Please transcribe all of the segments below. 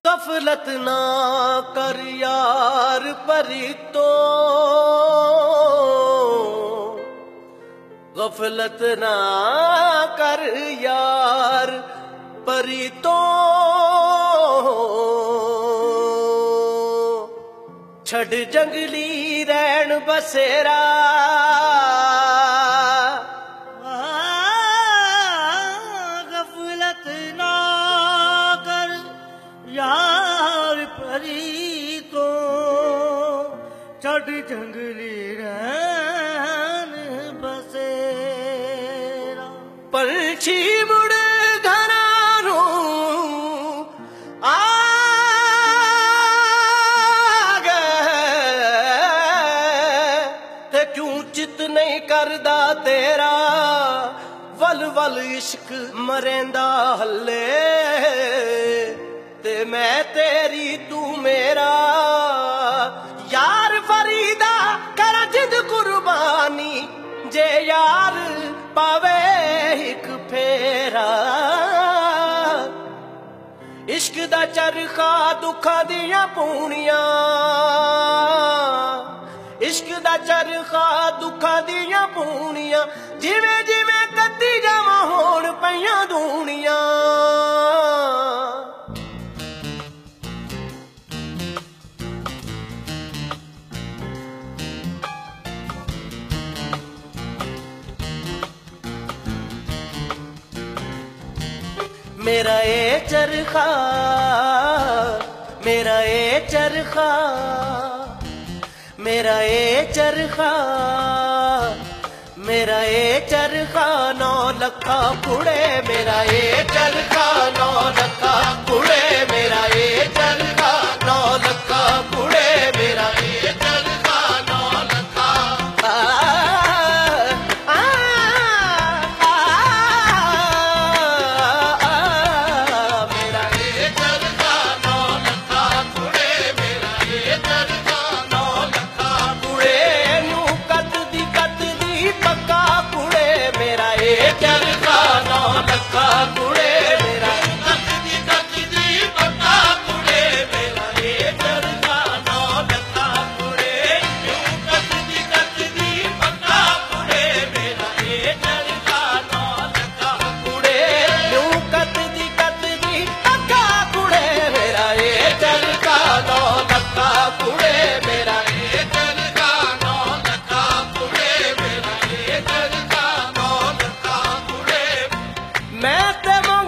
गफलत ना कर यार परी तो, गफलत ना कर यार परी तो, छड़ जंगली रैन बसेरा, गफलत ना कर यार परी तो, छड़ जंगली रैन बसेरा। पंछी मुड़ घरां आ चित नहीं करदा तेरा, वल वल इश्क मरेंदा हल्ले, ते मैं तेरी तू मेरा। यार फरीदा कर जिद कुर्बानी, जे यार पावे एक फेरा। इश्क दा चरखा दुखा दियां पूनियां, इश्क दा चरखा दुखा दियां पूनियां, जिवें जिवें कद्दी जावां होण पईयां दूनियां। मेरा ये चरखा, मेरा ये चरखा, मेरा ये चरखा, मेरा ये चरखा 9 लखा कुड़े, मेरा ये चरखा 9 लखा कुड़े, मेरा ये चरखा 9 लखा कुड़े, मेरा ये चरखा 9 लखा। मेरा ये चरखा 9 लखा कुड़े, मेरा ये चरखा 9 लखा कुड़े, न्यू कत दी पक्का कुड़े, मेरा ये चरखा 9 लखा कुड़े, मेरा कत दी पक्का कुड़े, मेरा ये चरखा 9 लखा कुड़े, न्यू कत दी पक्का कुड़े, मेरा ये चरखा 9 लखा कुड़े, न्यू कत दी पक्का कुड़े, मेरा ये चरखा 9 लखा कुड़े, मेरा ये चरखा 9 लखा कुड़े, मेरा ये चरखा 9 लखा कुड़े। मैं ते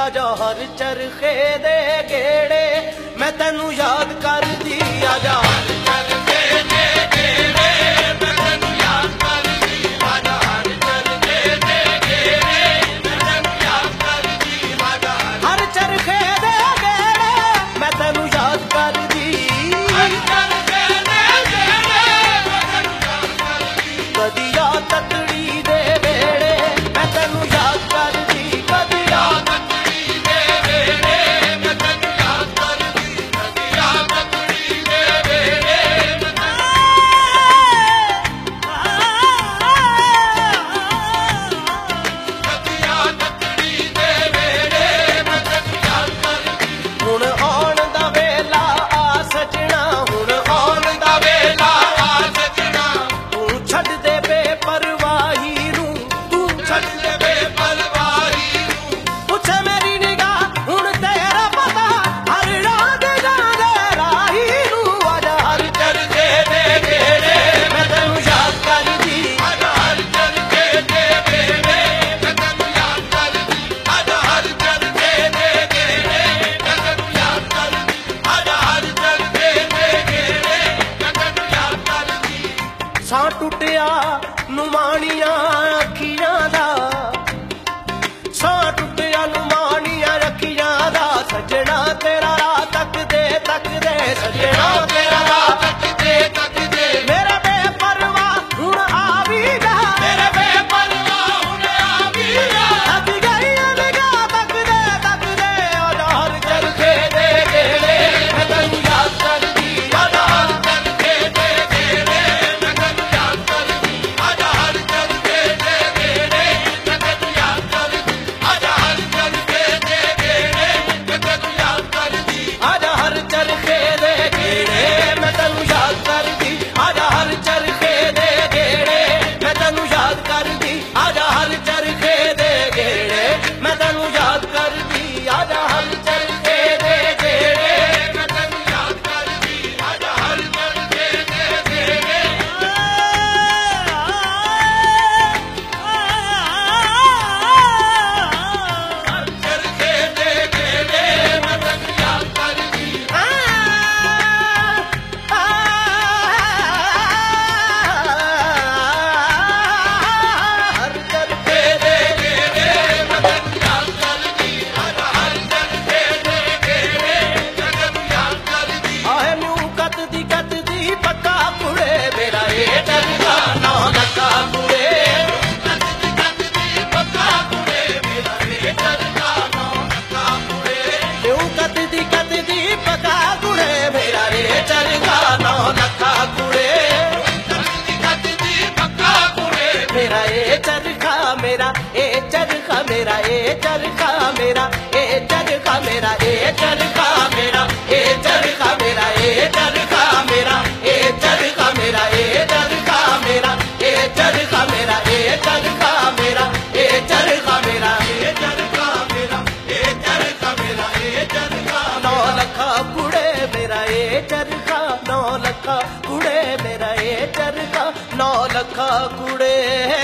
आजा हर चरखे दे गेड़े मैं तैनू याद करदी आजा हर चरखे दे गेड़े मैं तैनू याद करदी आजा हर चरखे दे गेड़े मैं तैनू याद करदी आजा हर चरखे दे गेड़े मैं तैनू याद करदी हर चरखे दे गेड़े मैं तैनू याद करदी कदिया तकड़ी दे वेड़े मैं तैनू याद करदी कदिया तकड़ी दे वेड़े मैं तैनू याद करदी कदिया तकड़ी दे वेड़े मैं कदिया तकड़ी दे वेड़े मैं तैनू याद करदी हुण आउण दा वेला आ सजना हुण आउण दा वेला आ सजना तू छड्ड दे बेपरवाही नूं तू छड्ड दे बेपरवाही नूं पुछे मेरी निगाह हुण तेरा पता हर रात जांदे राही नूं आजा हर चरखे दे गेड़े मैं तैनू याद करदी आजा हर चरखे दे गेड़े मैं तैनू याद करदी आजा हर चरखे दे गेड़े मैं तैनू याद करदी आजा हर चरखे दे गेड़े मैं तैनू याद करदी सां टुटिया नुमानियां अखियां दा सां टुटिया नुमानियां अखियां दा सजना तेरा राह तकदे तकदे सजना तेरा राह तकदे तकदे मेरे बेपरवाह हुण आ भी जा मेरे बेपरवाह हुण आ भी जा थक गई निगाह तकदे तकदे आजा हर चरखे दे गेड़े मैं तैनू याद करदी आजा हर चरखे दे गेड़े मैं तैनू याद करदी आजा हर चरखे दे गेड़े मैं तैनू याद करदी आजा हर चरखे दे गेड़े मैं तैनू याद करदी आजा हर चरखे दे गेड़े मैं तैनू याद करदी आजा हर चरखे दे गेड़े मैं तैनू याद करदी आजा हर चरखे दे गेड़े मैं तैनू याद करदी आजा हर चरखे दे गेड़े मैं तैनू याद करदी आजा हर चरखे दे गेड़े हर चरखे दे गेड़े मैं तैनू याद करदी हर चरखे दे गेड़े मैं तैनू याद करदी आजा हर चरखे दे गेड़े मैं तैनू याद करदी आहे न्यू कतदी कतदी पक्का कुड़े मेरा ए चरखा नौ लक्का कुड़े कतदी कतदी पक्का कुड़े मेरा ए चरखा नौ लक्का कुड़े न्यू कतदी कतदी पक्का कुड़े मेरा ए चरखा नौ लक्का कुड़े कतदी कतदी पक्का कुड़े मेरा ए चरखा मेरा ए चरखा मेरा ए चरखा मेरा ए चरखा मेरा ए चरखा मेरा ए चरखा मेरा ए चरखा मेरा ए चरखा मेरा ए चरखा मेरा ए चरखा मेरा ए चरखा मेरा ए चरखा मेरा ए चरखा मेरा ए चरखा मेरा ए चरखा नौ लखा कुड़े मेरा ए चरखा नौ लखा कुड़े मेरा ए चरखा नौ लखा कुड़े